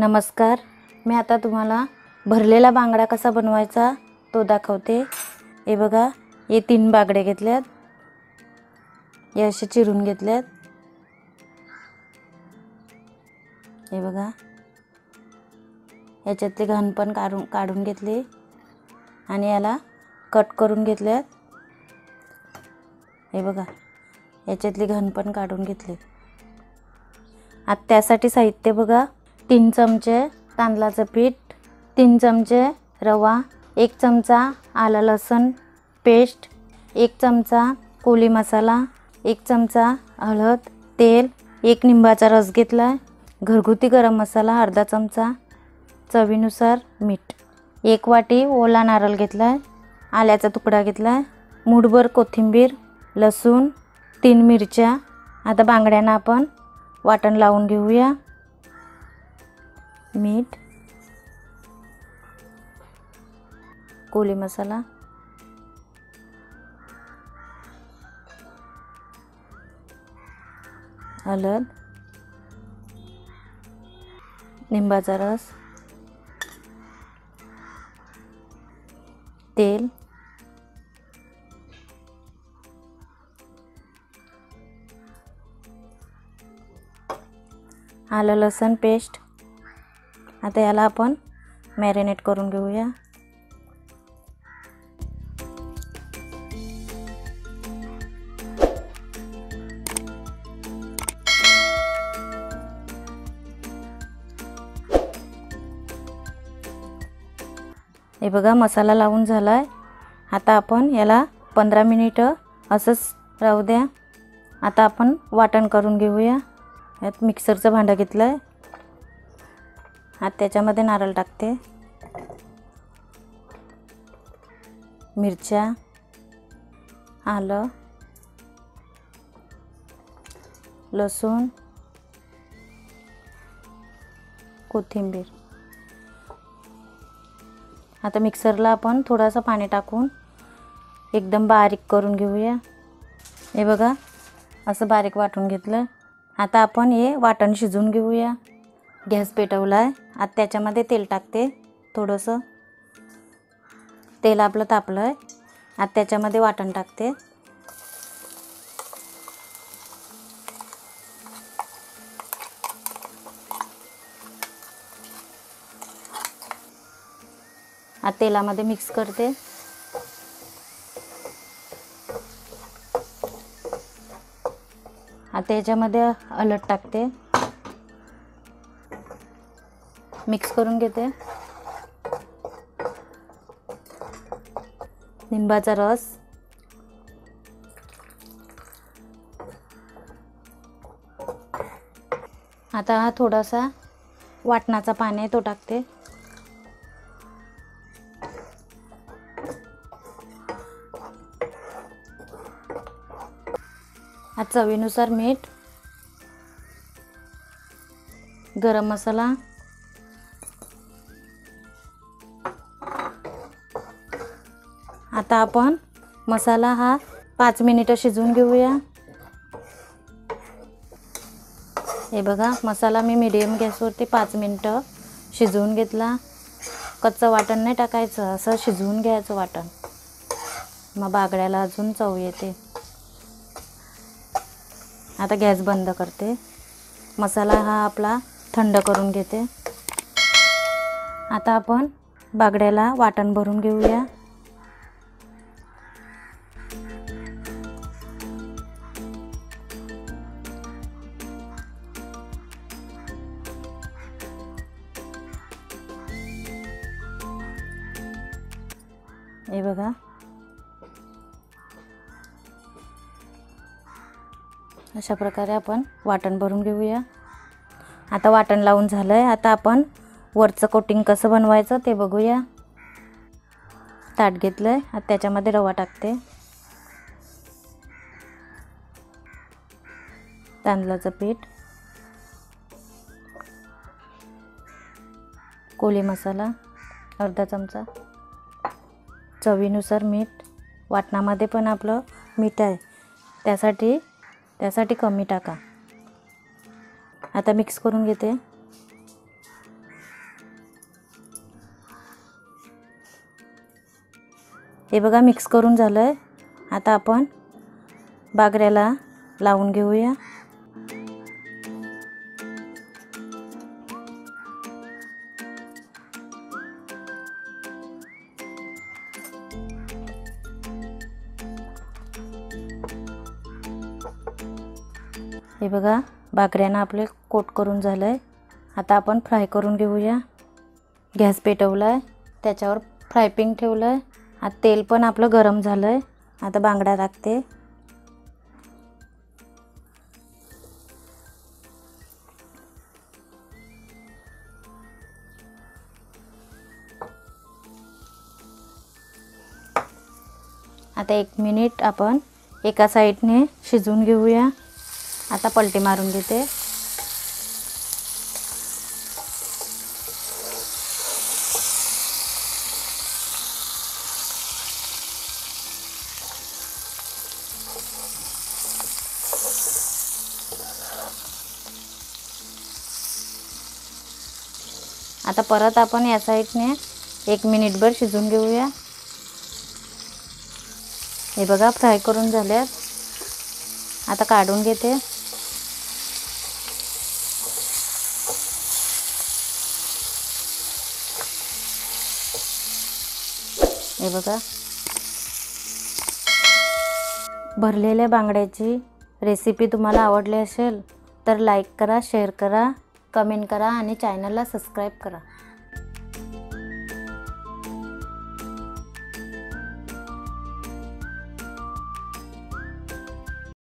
नमस्कार, मी आता तुम्हाला भरलेला बांगडा कसा बनवायचा तो दाखवते। हे बघा, हे 3 बांगडे घेतलेत, हे असे चिरून घेतलेत। हे बघा, याच्यातले घाणपण काढून घेतले आणि याला कट करून घेतलेत। हे बघा, याच्यातले घाणपण काढून घेतले। आता त्यासाठी साहित्य बघा, 3 चमचे तांदळाचं पीठ, 3 चमचे रवा, 1 चमचा आलं लसूण पेस्ट, 1 चमचा कोली मसाला, 1 चमचा हळद, तेल, 1 लिंबाचा रस घेतला, घरगुती गरम मसाला अर्धा चमचा, चवीनुसार मीठ, 1 वाटी ओला नारळ घेतला, आल्याचा तुकडा घेतला, मूठभर कोथिंबीर, लसूण, 3 मिरच्या। आता बांगड्यांना आपण वाटण लावून घेऊया। मीठ, कोली मसाला, हळद, लिंबाचा रस, तेल, आलं लसूण पेस्ट। आता याला आपण मॅरिनेट करून घेऊया। हे बघा, मसाला लावून झालाय। आता आपण याला 15 मिनिटं असंच राहू द्या। आता आपण वाटण करून घेऊया। यात मिक्सरचं भांडं घेतलंय, आता त्याच्यामध्ये नारळ टाकते, मिरच्या, आलं, लसूण, कोथिंबीर। आता मिक्सरला आपण थोडंसं पाणी टाकून एकदम बारीक करून घेऊया। हे बघा, असं बारीक वाटून घेतलं। आता आपण हे वाटण शिजवून घेऊया। गॅस पेटवलाय, आता त्याच्यामध्ये तेल टाकते थोडंसं। तेल आपलं तापलंय, आता त्याच्यामध्ये वाटण टाकते। आता तेलामध्ये मिक्स करते। आता याच्यामध्ये हळद टाकते, मिक्स करून घेते, लिंबाचा रस, आता हा थोडासा वाटणाचा पाणी आहे तो टाकते, आता चवीनुसार मीठ, गरम मसाला, आता आपण मसाला हा 5 मिनिटं शिजवून घेऊया। हे बघा, मसाला मी मीडियम गॅसवरती 5 मिनिटं शिजवून घेतला। कच्चं वाटण नाही टाकायचं, असं शिजवून घ्यायचं वाटण, मग बांगड्याला अजून चव येते। आता गॅस बंद करते, मसाला हा आपला थंड करून घेते। आता आपण बांगड्याला वाटण भरून घेऊया। हे बघा, अशा प्रकारे आपण वाटण भरून घेऊया। आता वाटण लावून झालंय, आता आपण वरचं कोटिंग कसं बनवायचं ते बघूया। ताट घेतलंय, आता त्याच्यामध्ये रवा टाकते, तांदळाचं पीठ, कोली मसाला अर्धा चमचा, चवीनुसार मीठ। वाटणामध्ये पण आपलं मीठ आहे, त्यासाठी कमी टाका। आता मिक्स करून घेते। हे बघा मिक्स करून झालं आहे. आता आपण बागऱ्याला लावून घेऊया. हे बघा बागऱ्यानं आपले कोट करून झालं आहे. आता आपण फ्राय करून घेऊया. गॅस पेटवला आहे, त्याच्यावर फ्राय पॅन ठेवलं आहे. आता तेल पण आपलं गरम झालं आहे. आता बांगडा टाकते. आता 1 मिनिट आपण एका साईडने शिजवून घेऊया. आता पलटी मारून घेते. आता परत आपण या साईडने 1 मिनिटभर शिजवून घेऊया. हे बघा फ्राय करून झाल्यात. आता काढून घेते. हे बघा भरलेल्या बांगड्याची रेसिपी तुम्हाला आवडली असेल तर लाईक करा, शेअर करा, कमेंट करा आणि चॅनलला सबस्क्राईब करा.